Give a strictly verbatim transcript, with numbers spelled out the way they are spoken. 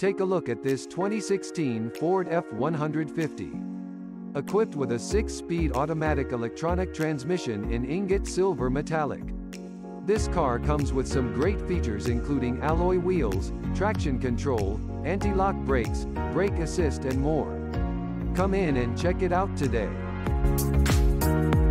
Take a look at this twenty sixteen Ford F one fifty. Equipped with a six-speed automatic electronic transmission in ingot silver metallic. This car comes with some great features including alloy wheels, traction control, anti-lock brakes, brake assist and more. Come in and check it out today.